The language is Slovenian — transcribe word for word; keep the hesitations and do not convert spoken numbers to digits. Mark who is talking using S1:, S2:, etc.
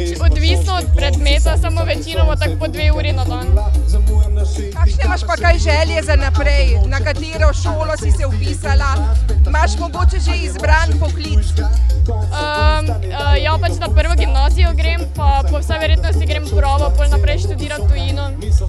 S1: Odvisno od predmeta, samo večinoma tako po dve uri na dan.
S2: Kakšne imaš pa kaj želje za naprej? Na katero šolo si se vpisala? Imaš mogoče že izbran poklic?
S1: Um, uh, ja, pač na prvo gimnazijo grem, pa po vsej verjetnosti grem pravo, pol naprej študirati v tujino.